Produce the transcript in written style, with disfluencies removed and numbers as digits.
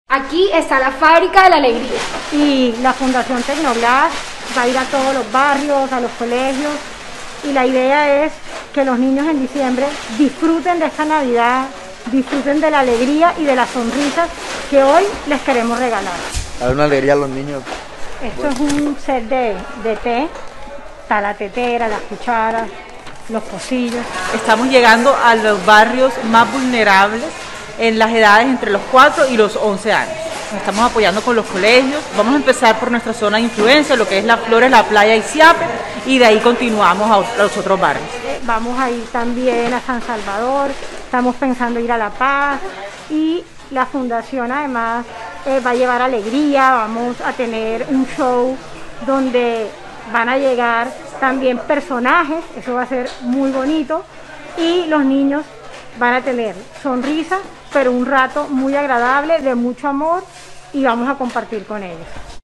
Aquí está la fábrica de la alegría. Y la Fundación Tecnoglass va a ir a todos los barrios, a los colegios, y la idea es que los niños en diciembre disfruten de esta Navidad, disfruten de la alegría y de las sonrisas que hoy les queremos regalar. Dar una alegría a los niños. Esto es un set de té, está la tetera, las cucharas, los pocillos. Estamos llegando a los barrios más vulnerables en las edades entre los 4 y los 11 años. Nos estamos apoyando con los colegios. Vamos a empezar por nuestra zona de influencia, lo que es Las Flores, La Playa y Siape, y de ahí continuamos a los otros barrios. Vamos a ir también a San Salvador, estamos pensando ir a La Paz, y la fundación además va a llevar alegría. Vamos a tener un show donde van a llegar también personajes, eso va a ser muy bonito, y los niños van a tener sonrisas, pero un rato muy agradable, de mucho amor, y vamos a compartir con ellos.